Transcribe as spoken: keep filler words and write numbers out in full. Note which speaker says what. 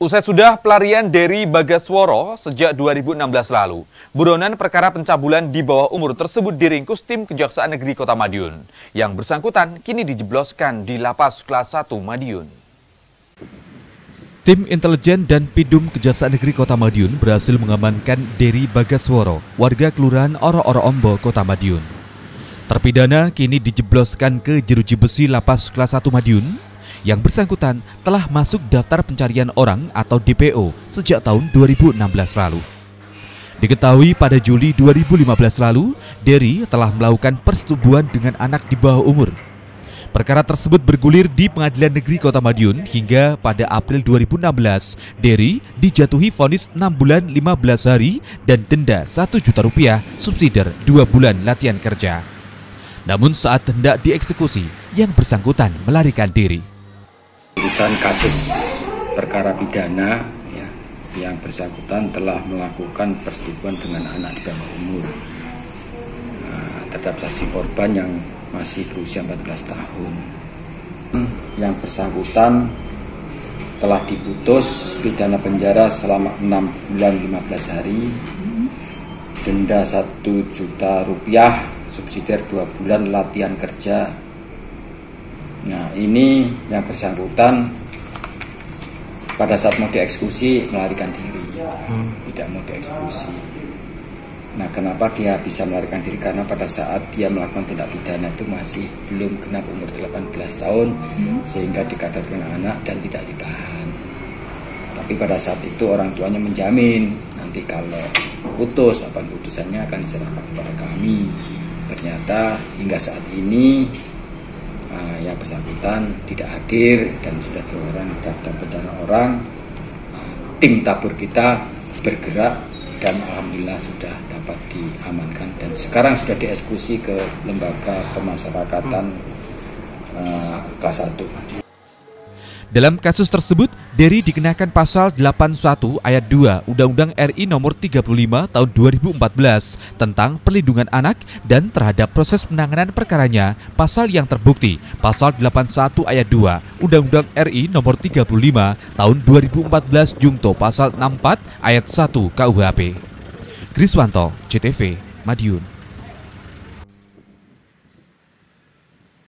Speaker 1: Usai sudah pelarian dari Bagasworo sejak dua ribu enam belas lalu, buronan perkara pencabulan di bawah umur tersebut diringkus tim Kejaksaan Negeri Kota Madiun. Yang bersangkutan kini dijebloskan di Lapas Kelas satu Madiun.
Speaker 2: Tim intelijen dan Pidum Kejaksaan Negeri Kota Madiun berhasil mengamankan Dery Bagasworo, warga Kelurahan Oro-Oro Ombo, Kota Madiun. Terpidana kini dijebloskan ke jeruji besi Lapas Kelas satu Madiun. Yang bersangkutan telah masuk daftar pencarian orang atau D P O sejak tahun dua ribu enam belas lalu. Diketahui pada Juli dua ribu lima belas lalu, Dery telah melakukan persetubuhan dengan anak di bawah umur. Perkara tersebut bergulir di Pengadilan Negeri Kota Madiun hingga pada April dua ribu enam belas, Dery dijatuhi vonis enam bulan lima belas hari dan denda satu juta rupiah subsidiar dua bulan latihan kerja. Namun saat hendak dieksekusi, yang bersangkutan melarikan diri.
Speaker 3: Urusan kasus perkara pidana ya, yang bersangkutan telah melakukan persetubuhan dengan anak di bawah umur nah, terhadap saksi korban yang masih berusia empat belas tahun. Yang bersangkutan telah diputus pidana penjara selama enam bulan lima belas hari, denda satu juta rupiah, subsidiar dua bulan latihan kerja. Nah, ini yang bersangkutan pada saat mau dieksekusi melarikan diri, hmm. tidak mau dieksekusi. Nah, kenapa dia bisa melarikan diri? Karena pada saat dia melakukan tindak pidana itu masih belum genap umur delapan belas tahun, hmm. sehingga dikadarkan anak dan tidak ditahan. Tapi pada saat itu orang tuanya menjamin nanti kalau putus, apa putusannya akan diserahkan kepada kami. Ternyata hingga saat ini Uh, yang bersangkutan tidak hadir dan sudah keluar daftar pencarian orang. Uh, tim tabur kita bergerak dan alhamdulillah sudah dapat diamankan dan sekarang sudah dieksekusi ke lembaga pemasyarakatan uh, kelas satu.
Speaker 2: Dalam kasus tersebut, Dery dikenakan pasal delapan puluh satu ayat dua Undang-Undang R I nomor tiga puluh lima tahun dua ribu empat belas tentang perlindungan anak dan terhadap proses penanganan perkaranya, pasal yang terbukti pasal delapan puluh satu ayat dua Undang-Undang R I nomor tiga puluh lima tahun dua ribu empat belas jungto pasal enam puluh empat ayat satu K U H P. Kriswanto, C T V, Madiun.